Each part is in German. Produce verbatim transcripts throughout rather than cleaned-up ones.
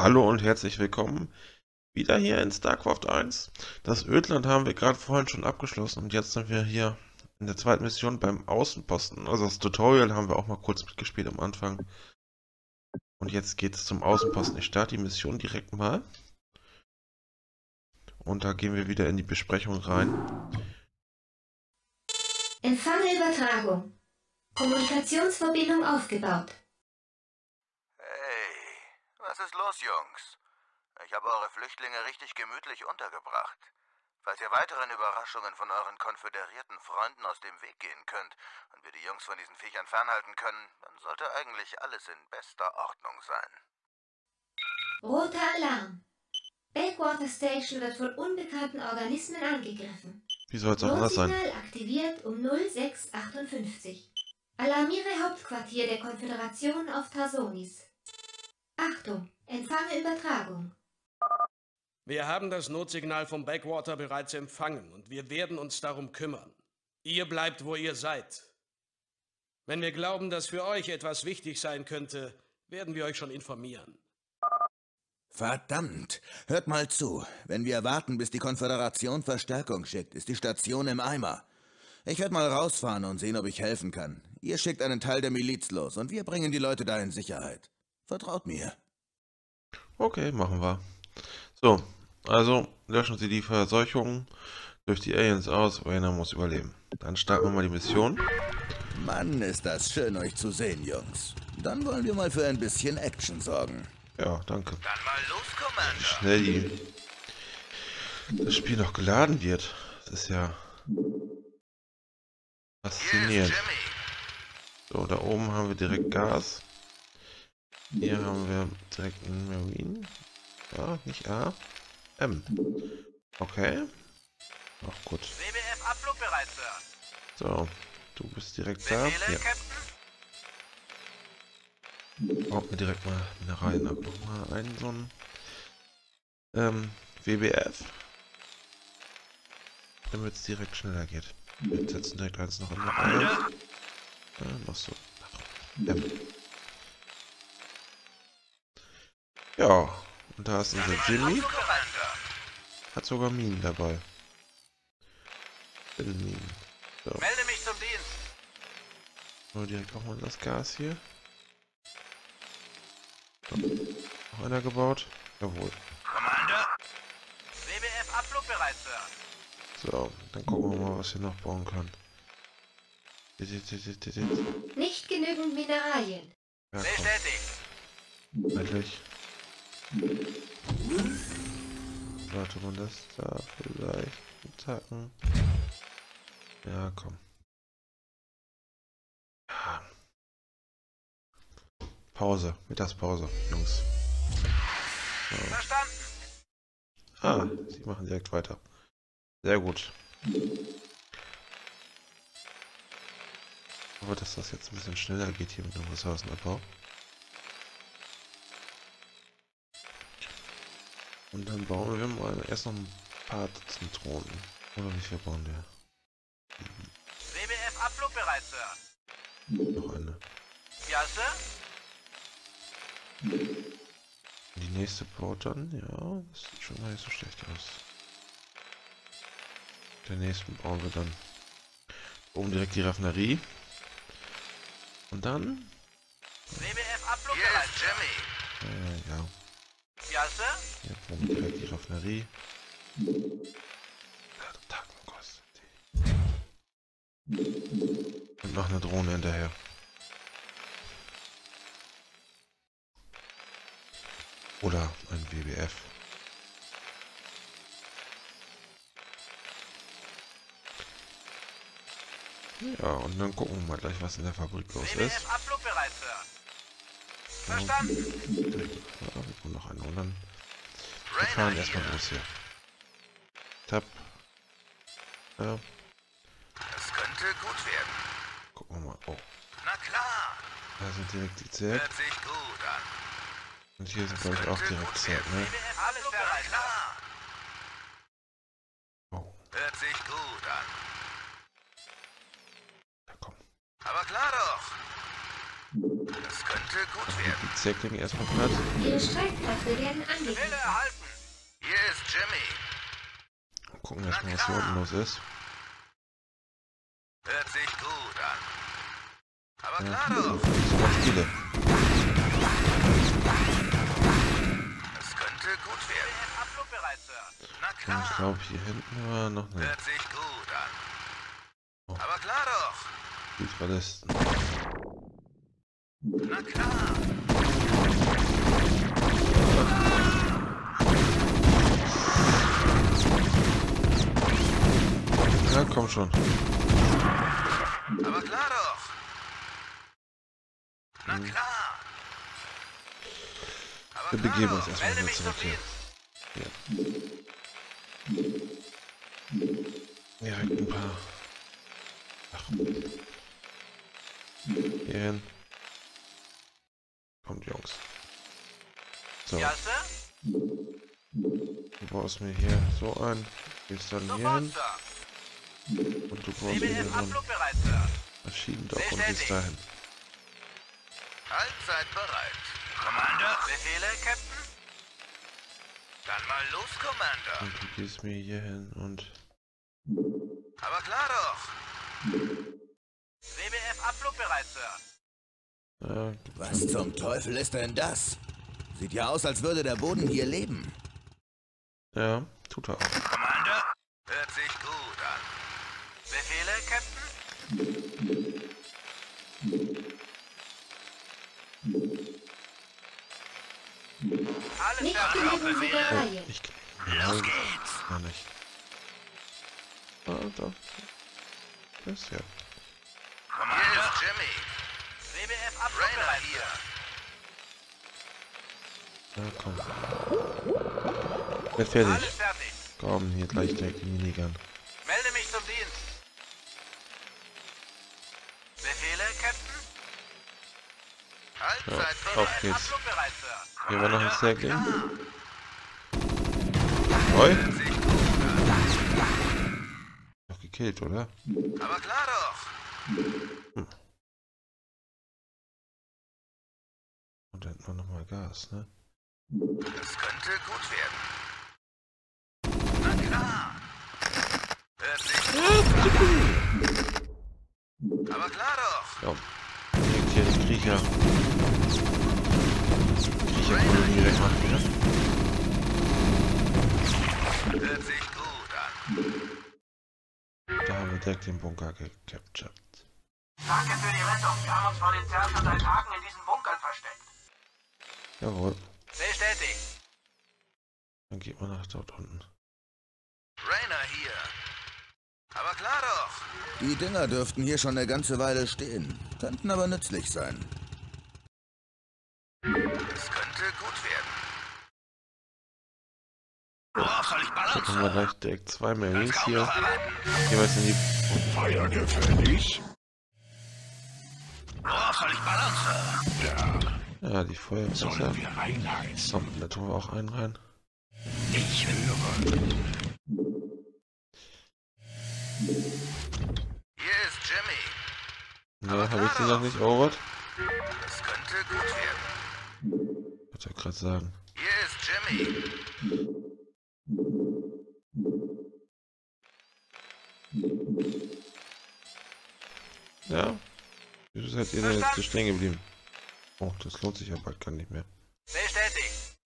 Hallo und herzlich willkommen wieder hier in StarCraft eins. Das Ödland haben wir gerade vorhin schon abgeschlossen und jetzt sind wir hier in der zweiten Mission beim Außenposten. Also das Tutorial haben wir auch mal kurz mitgespielt am Anfang. Und jetzt geht es zum Außenposten. Ich starte die Mission direkt mal. Und da gehen wir wieder in die Besprechung rein. Empfange Übertragung. Kommunikationsverbindung aufgebaut. Hey, was ist los, Jungs? Ich habe eure Flüchtlinge richtig gemütlich untergebracht. Falls ihr weiteren Überraschungen von euren konföderierten Freunden aus dem Weg gehen könnt und wir die Jungs von diesen Viechern fernhalten können, dann sollte eigentlich alles in bester Ordnung sein. Roter Alarm. Backwater Station wird von unbekannten Organismen angegriffen. Wie soll es auch anders sein? Notsignal aktiviert um null sechs achtundfünfzig. Alarmiere Hauptquartier der Konföderation auf Tarsonis. Achtung, empfange Übertragung. Wir haben das Notsignal vom Backwater bereits empfangen und wir werden uns darum kümmern. Ihr bleibt, wo ihr seid. Wenn wir glauben, dass für euch etwas wichtig sein könnte, werden wir euch schon informieren. Verdammt! Hört mal zu. Wenn wir warten, bis die Konföderation Verstärkung schickt, ist die Station im Eimer. Ich werde mal rausfahren und sehen, ob ich helfen kann. Ihr schickt einen Teil der Miliz los und wir bringen die Leute da in Sicherheit. Vertraut mir. Okay, machen wir. So, also löschen Sie die Verseuchung durch die Aliens aus. Rainer muss überleben. Dann starten wir mal die Mission. Mann, ist das schön, euch zu sehen, Jungs. Dann wollen wir mal für ein bisschen Action sorgen. Ja, danke. Dann mal los, Commander! Wie schnell die, das Spiel noch geladen wird. Das ist ja faszinierend. So, da oben haben wir direkt Gas. Hier haben wir direkt einen Marine. Ja, nicht A. M. Okay. Ach gut. W B F abflugbereit, Sir. So, du bist direkt da. Befehle, Ja. Captain? Baut mir direkt mal Mineralien ab. Nochmal einen so einen ähm, W B F. Damit es direkt schneller geht. Wir setzen direkt eins noch in der Reihe. Ja, noch so. M. Ja, und da ist unser Jimmy. Hat sogar Minen dabei. Minen. So. Melde mich zum Dienst. So, direkt auch mal das Gas hier. So. Noch einer gebaut. Jawohl. Commander? W B F abflugbereit, Sir. So, dann gucken wir mal, was wir noch bauen können. Nicht genügend Mineralien. Ja, komm. Bestätigt. Endlich. Sollte man das da vielleicht tacken? Ja, komm. Ja. Pause, Mittagspause, Jungs. So. Verstanden. Ah, sie machen direkt weiter. Sehr gut. Ich hoffe, dass das jetzt ein bisschen schneller geht hier mit dem Ressourcenabbau. Und dann bauen wir mal erst noch ein paar Dutzend Drohnen. Oder wie viel bauen wir? Mhm. W B F abflugbereit, Sir. Noch eine. Ja, Sir? Die nächste baut dann, ja, das sieht schon gar nicht so schlecht aus. Der nächsten bauen wir dann oben direkt die Raffinerie. Und dann... W B F abflugbereit, Jimmy. Äh, ja. Ja, Sir? Hier bauen wir direkt die Raffinerie. Tacken kostet die. Und noch eine Drohne hinterher. Oder ein W B F. Ja, und dann gucken wir mal gleich, was in der Fabrik los W B ist. F abflugbereit, Sir. Ja, Verstanden. wir kommen noch einen und dann wir fahren erstmal los hier. Tab. Ja, Das könnte gut werden. gucken wir mal. Oh, Na klar. da sind direkt die Zelt. Hört sich gut an. Und hier sind, glaube ich, auch direkt Zelt, ne? W B F alles bereit, klar. Oh, Hört sich gut an. da komm. Aber klar doch. Das könnte gut werden. Die Säckling erstmal platt. Ihre Streitkräfte werden angegriffen. Befehle erhalten. Hier ist Jimmy. Gucken erstmal, was hier unten los ist. Hört sich gut an. Aber Ja, klar so doch. viele. Es könnte gut werden. Ablufbereit, Sir. Na Und ich klar. glaube, hier hinten war noch eine Hört sich gut an. Oh. Aber klar doch. Hydralisten. Na klar. Ja, komm schon. Aber klar doch. Na Hm. klar. Aber Wir klar begeben doch. uns erstmal Melde wieder mich zurück zum hier. Dienst. Ja, ein paar. Ach. Hier hin. Kommt, Jungs. So, Ja, Sir? du baust mir hier so ein. Gehst dann hier Sofort, hin. Sir. Und du baust mir hier C B F so ein ablufbereit, Sir. Maschinendock und Bestätigt. gehst dahin. Allzeit bereit. Commander? Befehle, Captain? Dann mal los, Commander. Und du gehst mir hier hin und... Aber klar doch. C B F ablufbereit, Sir. Äh, Was zum Teufel ist denn das? Sieht ja aus, als würde der Boden hier leben. ja, tut er auch. Commander? Hört sich gut an. Befehle, Captain? Alles Nicht fertig auf genügend Befehle. Siegereien. Ich... Los Nein, geht's. gar nicht. Ah, doch. Das ja. Commander? Hier ist Jimmy. C B F ablufbereit hier. Ja, komm. Wird fertig. Alles fertig. Komm, hier gleich direkt die Minigun. Melde mich zum Dienst. Befehle, Captain? Allzeit Ja, auf bereit. geht's. Ablufbereit, Sir. Hier war noch ein Säckling. Klar. Oi, Hört sich gut an. noch gekillt, oder? Aber klar doch. Und dann noch nochmal Gas, ne? Das könnte gut werden. Na klar. Hört sich gut an. Aber klar doch. Ja. Direkt hier den Kriecher. Kriecherkolonie wegmachen, ne? Hört sich gut an. Da haben wir direkt den Bunker gecaptured. Danke für die Rettung. Wir haben uns vor den Zerstern seit Tagen in diesen Bunkern versteckt. Jawohl. Bestätigt. Dann geht man nach dort unten. Rainer hier. Aber klar doch. Die Dinger dürften hier schon eine ganze Weile stehen. Könnten aber nützlich sein. Es könnte gut werden. Worauf soll ich Da haben wir balancieren? gleich direkt zwei Marines Kaum hier. noch erwarten. Jeweils in die... Feuergefällig? Worauf soll ich balancieren? Ja, die Feuerfässer. Sollen wir einheizen? Komm, da tun wir auch einen rein. Ich höre. Hier ist Jimmy. Ne, habe ich den noch nicht erobert? Es könnte gut werden. Wollte ich gerade sagen. Hier ist Jimmy. Ja. Wieso seid ihr denn jetzt so stehen geblieben? Oh, das lohnt sich ja bald gar nicht mehr. Bestätigt.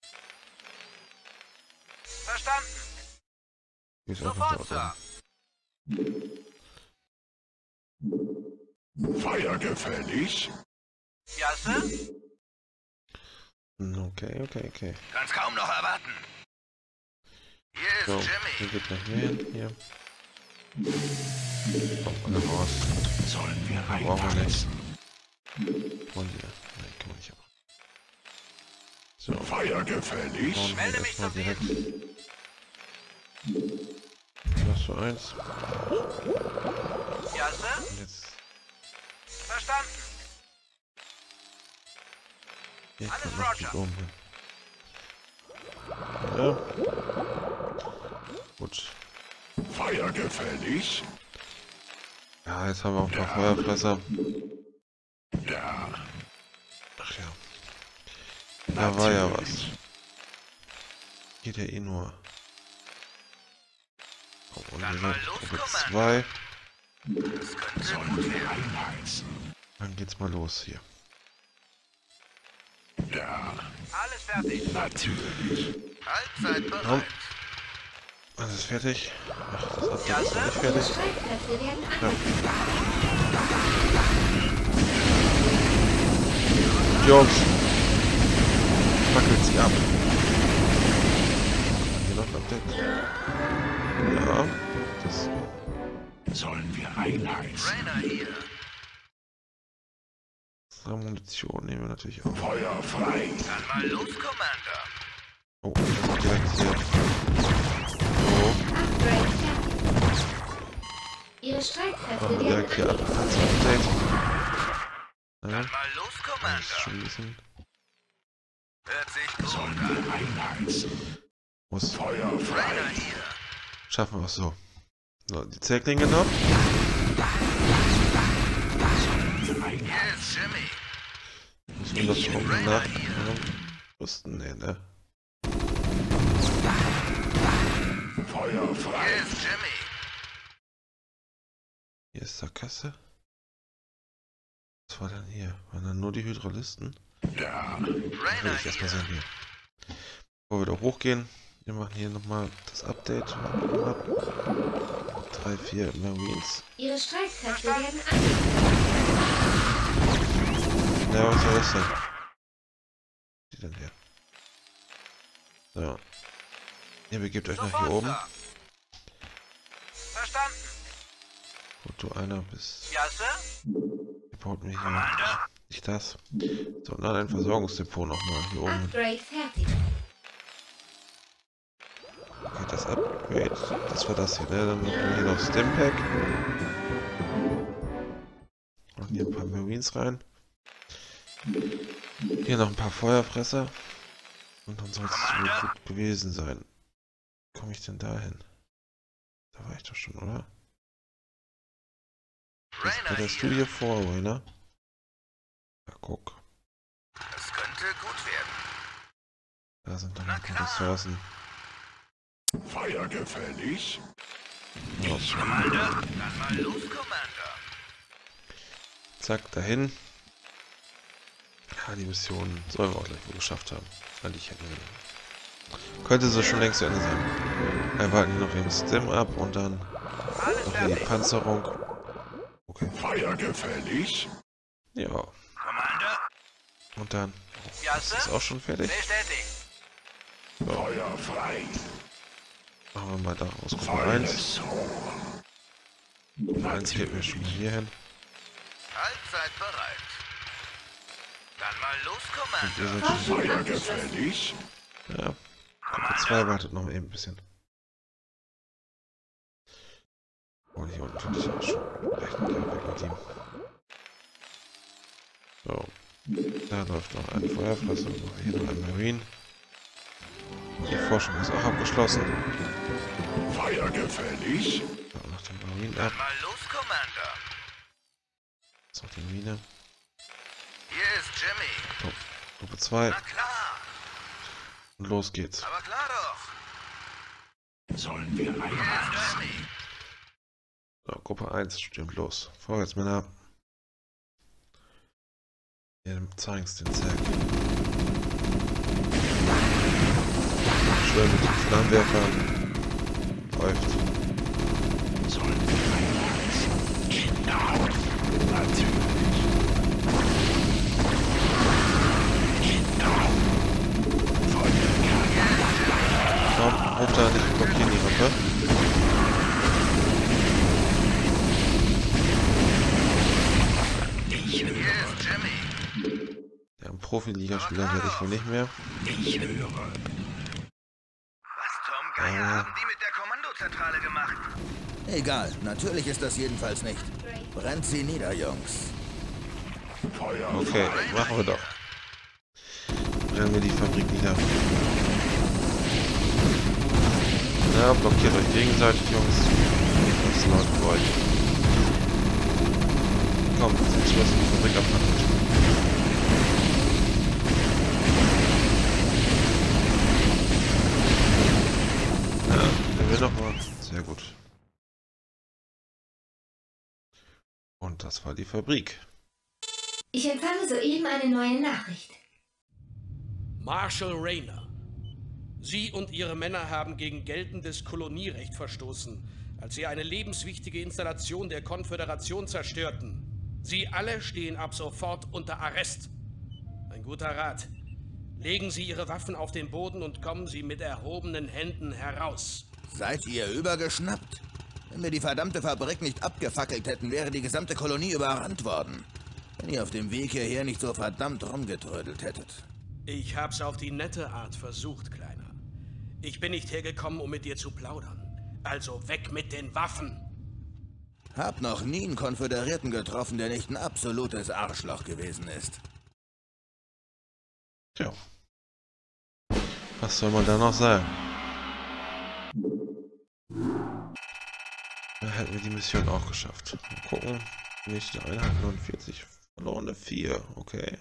Verstanden. Hier ist einfach Sofort, da Sir. oben. Feuergefällig? Ja, Sir? Hm, Okay, okay, okay. Kann's kaum noch erwarten. Hier ist So, hier Jimmy. geht nach hier hin. Hier. Kommt alle raus. Sollen wir Brauchen wir nicht. einheizen? Wollen wir? Nein, kann man nicht aber. So, Feuergefällig? bauen wir Melde mich erstmal zum direkt. Was für eins. Ja, Sir? Und jetzt Verstanden. hier Alles kommt noch die Roger. Bombe. Ja. Gut. Feuergefällig? Ja, jetzt haben wir auch ein paar Feuerfresser. Ja. Ach ja. Da war ja was. Geht ja eh nur. Oh, und wir sind Gruppe zwei. Sollen wir einheizen? Dann geht's mal los hier. Ja, Alles fertig. natürlich. Halbzeit Komm. bereit. Alles fertig. Ach, das hat Ja, noch Sir. nicht Ihre fertig. Streitkräfte werden Ja. angegriffen. Jungs. Fackelt sie ab. Hier noch ein Update. Ja. Das Sollen wir einheizen? Rainer hier. ist Munition nehmen wir natürlich auch. Feuer frei. Dann mal los, Commander. Oh, das ist direkt hier. So. Upgrade fertig. Ihre Streitkräfte Machen wir werden direkt hier ab. angegriffen. Als Update. Ja, Dann mal los, das ist Commander. schon ein bisschen. Hört sich gut Sollen an. wir einheizen? Muss Feuer Rainer frei. hier. schaffen wir auch so. So, die Zerklinge noch. Hier ist Jimmy. Müssen wir noch gucken nach. Rüsten, ne, ne. Feuer Hier frei. ist Jimmy. Hier ist Sackgasse. Was war denn hier? Waren dann nur die Hydralisten? Ja, Will Rainer ich erstmal hier. sehen hier. Bevor wir da hochgehen, wir machen hier nochmal das Update. drei, vier Marines. Ihre Streitkräfte werden angegriffen. Ja, was soll das denn? Die denn her? So. Ihr begebt euch nach hier Sofort, oben. Sir. Verstanden. Wo du einer bist. Ja, Sir? Ihr baut mir hier Commander. nicht das, sondern ein Versorgungsdepot nochmal hier oben. Upgrade fertig. Okay, das Upgrade, das war das hier, ne? Dann machen wir hier noch Stimpack. Machen hier ein paar Marines rein. Hier noch ein paar Feuerfresser. Und dann soll es wohl gut gewesen sein. Wie komme ich denn da hin? Da war ich doch schon, oder? Was Rainer blätterst du hier. hier vor, Rainer? Ja, guck. Das könnte gut werden. Da sind noch Na ein paar klar. Ressourcen. Feuer gefällig. Ja, Commander. Dann mal los, Commander. zack, dahin. Ja, die Mission sollen wir auch gleich wohl geschafft haben. Eigentlich hätten wir. Könnte so schon längst zu Ende sein. Wir warten hier noch den Stem ab und dann Alles noch hier die fertig. Panzerung. Okay. Feuer gefällig. Ja. Commander. Und dann. Ja, Das ist Sir? auch schon fertig. Bestätigt. Feuer frei. Machen wir mal da aus Gruppe Feuer eins. so. eins geht mir schon mal hier hin. Halbzeit bereit. Dann mal los, Und wir Commander. sind schon. Feuer Forschung abgeschlossen. gefällig. Ja. Gruppe zwei wartet noch eben ein bisschen. Und hier unten finde ich auch schon echt ein Level mit ihm. So. Da läuft noch ein Feuerfresser und hier noch ein Marine. Die Forschung ist auch abgeschlossen. Feuer gefällig. Da noch den Marine ab. Dann mal los, Commander. Jetzt noch die Mine. Hier ist Jimmy. Gruppe zwei. Na klar. Und los geht's. Aber klar doch. Sollen wir Hier einheizen? ist Jimmy. So, Gruppe eins stürmt los. Vorwärts, Männer. Hier zeigen's den Zerg. Schön mit den Flammenwerfern. Läuft. Sollen wir einheizen? Genau. Natürlich. Genau. Feuer Komm, hoch da, nicht blockieren die Rampe. Ich Hier höre. ist Jimmy. Ja, ein Profiligaspieler werde ich wohl nicht mehr. Ich höre. Was zum Geier Ja. haben die mit der Kommandozentrale gemacht? Egal, natürlich ist das jedenfalls nicht. Brennt sie nieder, Jungs. Feuer Okay, frei. machen wir doch. Brennen wir die Fabrik nieder. Na, blockiert euch gegenseitig, Jungs. Das läuft für euch. Komm, jetzt müssen wir die Fabrik abfangen. Ja, der will noch mal. Sehr gut. Und das war die Fabrik. Ich empfange soeben eine neue Nachricht. Marshal Rayner. Sie und Ihre Männer haben gegen geltendes Kolonierecht verstoßen, als Sie eine lebenswichtige Installation der Konföderation zerstörten. Sie alle stehen ab sofort unter Arrest. Ein guter Rat. Legen Sie Ihre Waffen auf den Boden und kommen Sie mit erhobenen Händen heraus. Seid ihr übergeschnappt? Wenn wir die verdammte Fabrik nicht abgefackelt hätten, wäre die gesamte Kolonie überrannt worden. Wenn ihr auf dem Weg hierher nicht so verdammt rumgetrödelt hättet. Ich hab's auf die nette Art versucht, Kleiner. Ich bin nicht hergekommen, um mit dir zu plaudern. Also weg mit den Waffen! Hab noch nie einen Konföderierten getroffen, der nicht ein absolutes Arschloch gewesen ist. Tja. Was soll man da noch sagen? Da hätten wir die Mission auch geschafft. Mal gucken. Nächste Einheit neunundvierzig. Verlorene vier. Okay.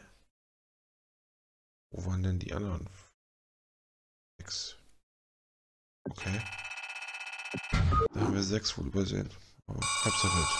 Wo waren denn die anderen? sechs. Okay. Da haben wir sechs wohl übersehen. Aber halb so wild.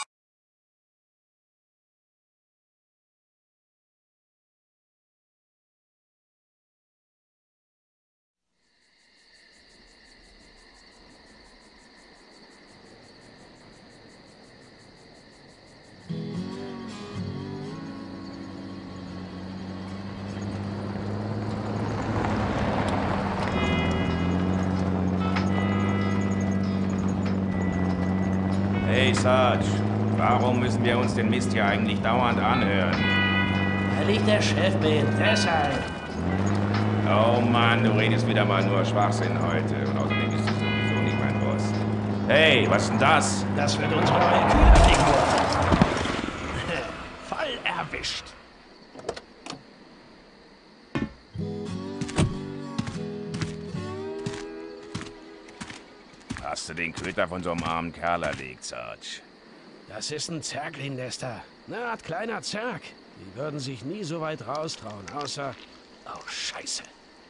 Hey Sarge, warum müssen wir uns den Mist hier eigentlich dauernd anhören? Weil ich der Chef bin, deshalb. Oh Mann, du redest wieder mal nur Schwachsinn heute. Und außerdem bist du sowieso nicht mein Boss. Hey, was ist denn das? Das wird unsere neue Kühlerfigur. Voll erwischt. Hast du den Köter von so einem armen Kerl erlegt, Sarge? Das ist ein Zerglin-Nester. Eine Art kleiner Zerg. Die würden sich nie so weit raustrauen, außer... Oh, Scheiße.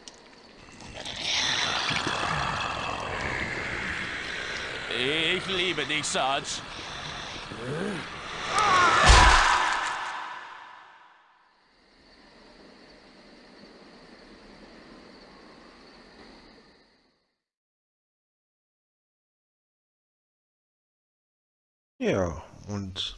Ich liebe dich, Sarge. Ja, und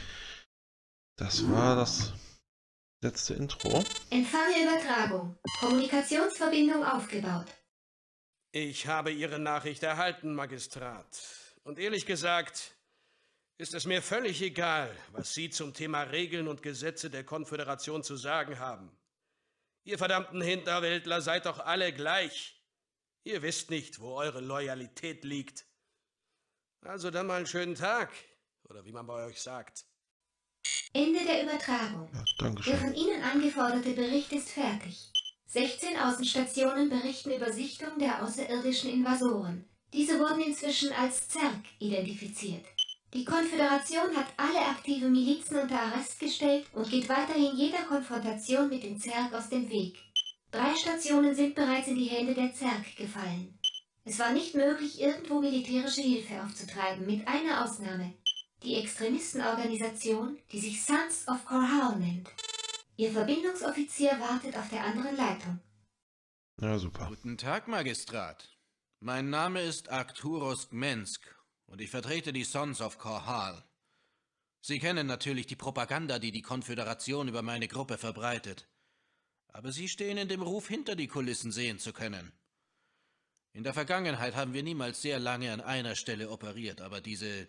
das war das letzte Intro. Empfange Übertragung. Kommunikationsverbindung aufgebaut. Ich habe Ihre Nachricht erhalten, Magistrat. Und ehrlich gesagt, ist es mir völlig egal, was Sie zum Thema Regeln und Gesetze der Konföderation zu sagen haben. Ihr verdammten Hinterwäldler seid doch alle gleich. Ihr wisst nicht, wo eure Loyalität liegt. Also dann mal einen schönen Tag, oder wie man bei euch sagt. Ende der Übertragung. Ja, danke Der schön. von Ihnen angeforderte Bericht ist fertig. sechzehn Außenstationen berichten über Sichtung der außerirdischen Invasoren. Diese wurden inzwischen als Zerg identifiziert. Die Konföderation hat alle aktive Milizen unter Arrest gestellt und geht weiterhin jeder Konfrontation mit den Zerg aus dem Weg. Drei Stationen sind bereits in die Hände der Zerg gefallen. Es war nicht möglich, irgendwo militärische Hilfe aufzutreiben, mit einer Ausnahme. Die Extremistenorganisation, die sich Sons of Korhal nennt. Ihr Verbindungsoffizier wartet auf der anderen Leitung. Ja, super. Guten Tag, Magistrat. Mein Name ist Arcturus Gmensk und ich vertrete die Sons of Korhal. Sie kennen natürlich die Propaganda, die die Konföderation über meine Gruppe verbreitet. Aber Sie stehen in dem Ruf, hinter die Kulissen sehen zu können. In der Vergangenheit haben wir niemals sehr lange an einer Stelle operiert, aber diese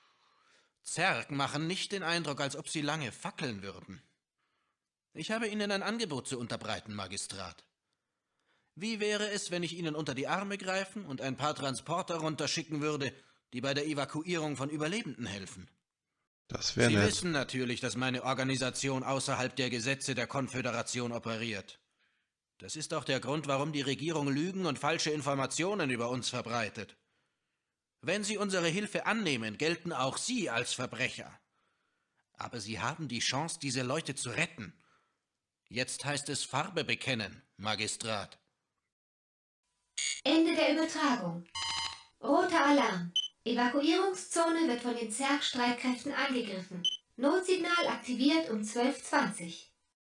Zerg machen nicht den Eindruck, als ob sie lange fackeln würden. Ich habe Ihnen ein Angebot zu unterbreiten, Magistrat. Wie wäre es, wenn ich Ihnen unter die Arme greifen und ein paar Transporter runterschicken würde, die bei der Evakuierung von Überlebenden helfen? Das wäre Sie nett. wissen natürlich, dass meine Organisation außerhalb der Gesetze der Konföderation operiert. Das ist auch der Grund, warum die Regierung Lügen und falsche Informationen über uns verbreitet. Wenn Sie unsere Hilfe annehmen, gelten auch Sie als Verbrecher. Aber Sie haben die Chance, diese Leute zu retten. Jetzt heißt es Farbe bekennen, Magistrat. Ende der Übertragung. Roter Alarm. Evakuierungszone wird von den Zerg-Streitkräften angegriffen. Notsignal aktiviert um zwölf Uhr zwanzig.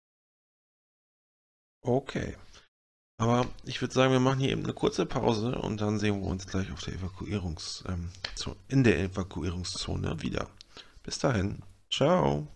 Okay. Aber ich würde sagen, wir machen hier eben eine kurze Pause und dann sehen wir uns gleich auf der Evakuierungs, ähm, in der Evakuierungszone wieder. Bis dahin. Ciao.